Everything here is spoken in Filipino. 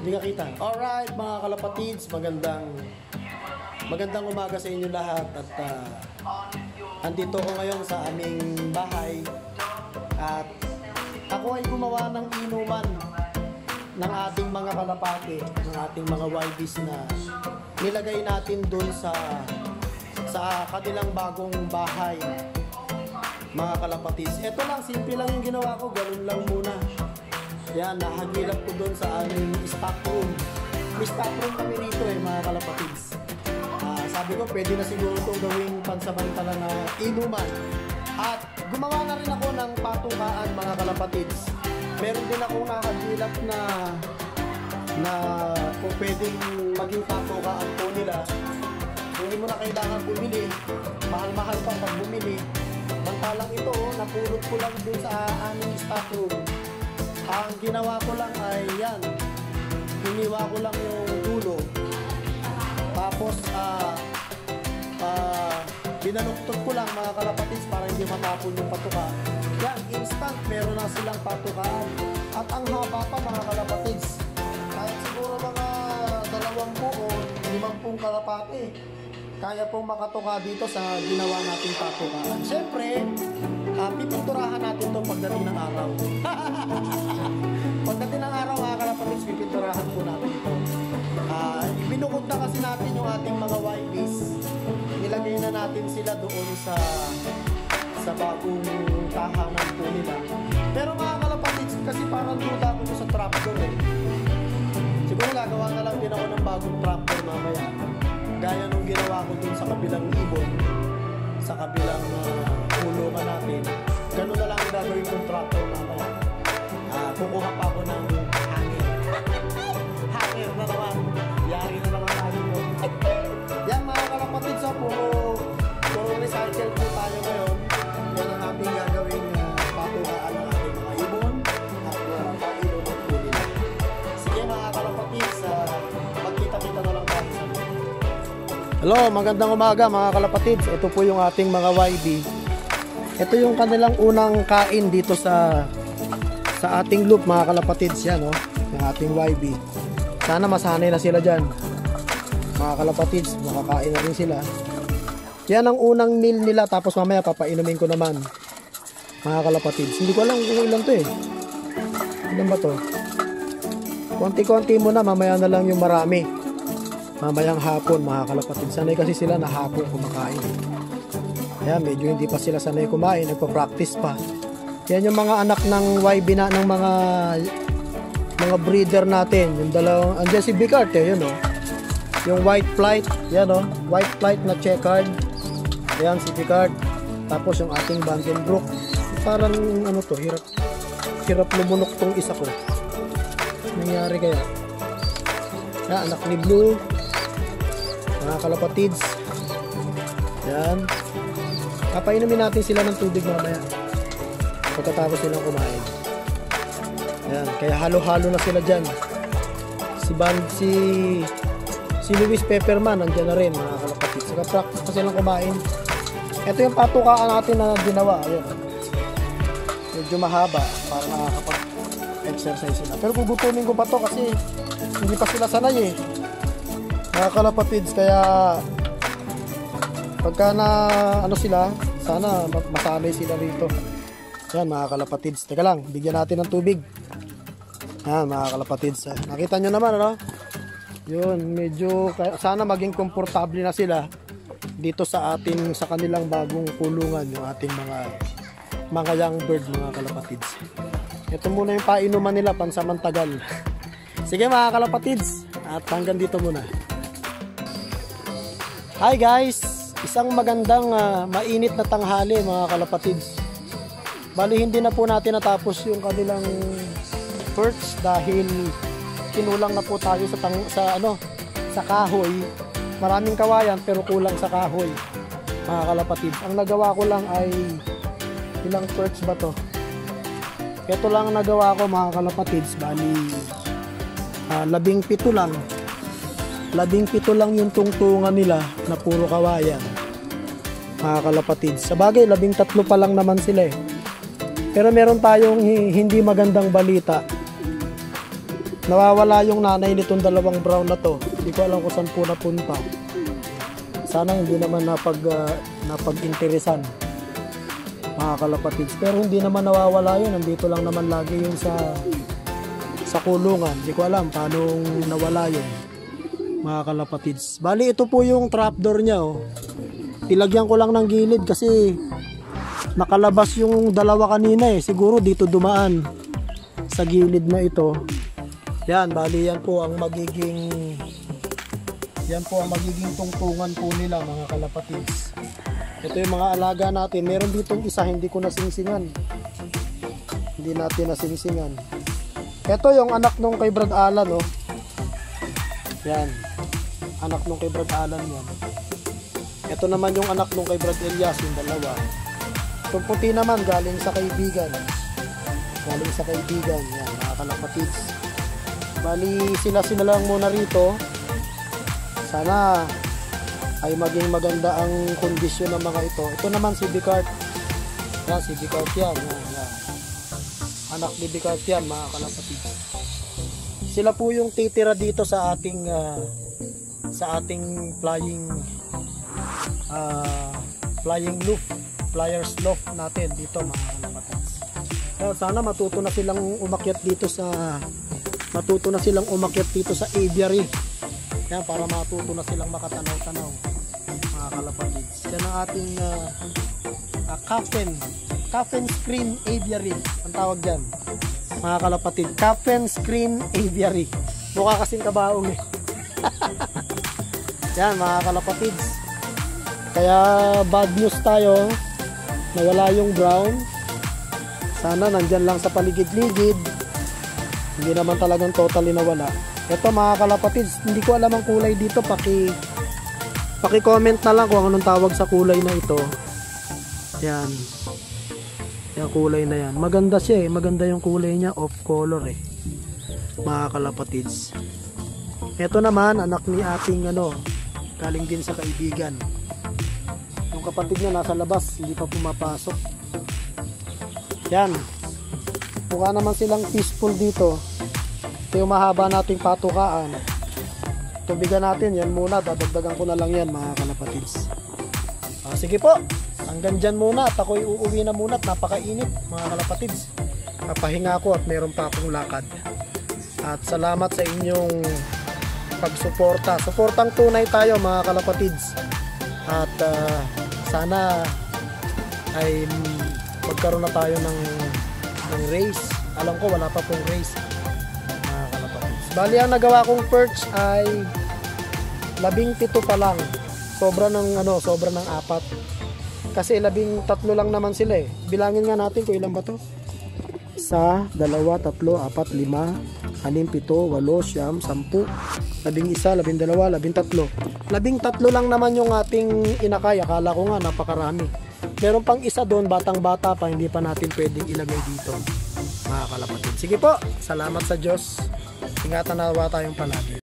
Hindi ka kita. Alright mga kalapatids, magandang umaga sa inyo lahat. At andito ko ngayon sa aming bahay. At ako ay gumawa ng inuman ng ating mga kalapati, ng ating mga YBs na nilagay natin doon sa kanilang bagong bahay, mga kalapatids. Ito lang, simple lang yung ginawa ko, ganun lang muna. Yan, nahagilap ko doon sa aming stock room. May stock room kami rito mga kalapatids. Sabi ko, pwede na siguro itong gawing pansamantala na inuman. At gumawa na rin ako ng patukaan, mga kalapatids. Meron din akong nakagilap na kung pwedeng maging patukaan po nila. Hindi mo na kailangan bumili. Mahal-mahal pa pag bumili. Mantalang ito, napulot ko lang dun sa aming stock room. Ang ginawa ko lang ay yan. Hiniwa ko lang yung dulo. Tapos, binaluktot ko lang, mga kalapatids, para hindi matapon yung patuka. Yan, instant, meron na silang patukaan. At ang haba pa, mga kalapatids. Kahit siguro mga 2 o 5 kalapati, kaya pong makatuka dito sa ginawa nating patukaan. Siyempre, pipinturahan natin ito pagdating ng araw. Pagdating ng araw, mga kalapatids, pipinturahan po natin ito. Binukod na kasi natin yung ating mga YBs. Nilagay na natin sila doon sa bagong tahanan po nila. Pero mga kalapatids, kasi parang duda ko sa trapdoor Siguro gagawa na lang din ako ng bagong trapdoor mamaya. Gaya nung ginawa ko dun sa kabilang ibon, sa kabilang kulungan natin. Ganun na lang ang gagawin kong trapdoor mamaya. Kukuha pa ako ng hangin. Hangin na naman. Yari na naman hangin yun. Yan mga kalapatids, puro recycle po tayo ngayon. Yan ang ating gagawin patukaan ng ating mga ibon at painuman po nila. Sige mga kalapatids, magkita-kita na lang tayo sa mga. Hello, magandang umaga mga kalapatids. Ito po yung ating mga YB. Ito yung kanilang unang kain dito sa ating loop, mga kalapatids. Yan yung ating YB. Sana masanay na sila dyan, mga kalapatids. Makakain na rin sila. Yan ang unang meal nila. Tapos mamaya papainumin ko naman, mga kalapatids. Hindi ko alam kung ilan to Ilan ba to? Konti-konti muna, mamaya na lang yung marami. Mamayang hapon, mga kalapatids. Sanay kasi sila na hapon kumakain. Ayan, medyo hindi pa sila sanay kumain. Nagpa-practice pa. Yan yung mga anak ng YB na, ng mga breeder natin. Yung dalawang, andyan si Bicart yun yung white flight, yan white flight na checkered. Ayan si Bicart. Tapos yung ating Vandenbroek. Parang hirap lumunok tong isa ko. Nangyari kaya? Yan, anak ni Blue, mga kalapatids. Yan. Kapainumin natin sila ng tubig mamaya pagkatapos silang kumain. Yan, kaya halo-halo na sila dyan. Si Luis Pepperman nandiyan na rin, mga kalapatids. Saka practice pa silang kumain. Ito yung patukaan natin na ginawa. Ayan, medyo mahaba para nakakapag-exercise sila. Pero gugutumin ko pa to kasi hindi pa sila sanay mga kalapatids. Kaya pagka na sila, sana masanay sila rito. Yan mga kalapatids. Teka lang, bigyan natin ng tubig. Yan mga kalapatids. Nakita nyo naman yun, medyo sana maging komportable na sila dito sa kanilang bagong kulungan, yung ating mga young bird, mga kalapatids. Ito muna yung painuman nila pansamantagal. Sige mga kalapatids, at hanggang dito muna. Hi guys, isang magandang mainit na tanghali, mga kalapatids. Bali hindi na po natin natapos yung kanilang perch dahil kinulang na po tayo sa kahoy. Maraming kawayan pero kulang sa kahoy, mga kalapatids. Ang nagawa ko lang ay ilang perch ba to? Ito lang ang nagawa ko, mga kalapatids. Bali 17 lang. 17 lang yung tungtungan nila na puro kawayan, mga kalapatids. Sa bagay 13 pa lang naman sila Pero meron tayong hindi magandang balita. nawawala yung nanay nitong dalawang brown na to. Hindi ko alam kung saan po napunta. Sana hindi naman napag-interesan, mga kalapatids. Pero hindi naman nawawala yun. Nandito lang naman lagi yun sa kulungan. Hindi ko alam paano nawala yun, mga kalapatids. Bali, ito po yung trapdoor niya, oh. Tilagyan ko lang ng gilid kasi nakalabas yung dalawa kanina eh. Siguro dito dumaan sa gilid na ito. Yan, bali yan po ang magiging tungtungan po nila, mga kalapatids. Ito yung mga alaga natin. Meron ditong isa hindi ko nasingsingan. Hindi natin nasingsingan. Ito yung anak nung kay Brad Alan, oh. Yan. Anak nung kay Brad Alan yan. Ito naman yung anak nung kay Brad Elias, yung dalawa. Itong puti naman galing sa kaibigan. Galing sa kaibigan. Yan, mga kalapatids. Bali, sila lang muna rito. Sana ay maging maganda ang kondisyon ng mga ito. Ito naman si Bicart. Yan, si Bicart yan. Yan. Anak ni Bicart yan, mga kalapatids. Sila po yung titira dito sa ating flyers loft natin dito, mga kalapatids. Kaya sana matuto na silang umakyat dito sa aviary. Yan, para matuto na silang makatanaw-tanaw, mga kalapatids. Yan ang ating coffin screen aviary. Ang tawag dyan, mga kalapatid. Coffin screen aviary. Mukha kasing kabaong eh. Yan, mga kalapatids. Kaya bad news tayo. Nawala yung brown. Sana nandyan lang sa paligid-ligid. Hindi naman talagang totally nawala. Ito, mga kalapatids, hindi ko alam ang kulay dito. Paki-comment na lang kung anong tawag sa kulay na ito. Yan. Yung kulay na yan. Maganda siya eh. Maganda yung kulay niya. Off color eh, mga kalapatids. Ito naman, anak ni ating galing din sa kaibigan. Yung kapatid niya nasa labas, hindi pa pumapasok. Yan. Mukha naman silang peaceful dito. Ito yung mahaba nating patukaan. Tubigan natin, yan muna. Dadagdagan ko na lang yan, mga kalapatids. Sige po, hanggang dyan muna at ako'y uuwi na muna at napakainit, mga kalapatids. Papahinga ako at meron pa akong lakad. At salamat sa inyong pagsuporta. Suportang tunay tayo, mga kalapatids. At sana ay magkaroon na tayo ng race. Alam ko wala pa pong race, mga kalapatids. Bali, ang nagawa kong perch ay 17 pa lang. Sobra ng 4. Kasi 13 lang naman sila eh. Bilangin nga natin kung ilan ba to. 1, 2, 3, 4, 5, 6, 7, 8, 9, 10, 11, 12, 13. 13 lang naman yung ating inakay. Akala ko nga napakarami. Meron pang isa doon, batang-bata pa, hindi pa natin pwedeng ilagay dito, mga kalapatid. Sige po, salamat sa Diyos. Ingatan nawa tayong palagi.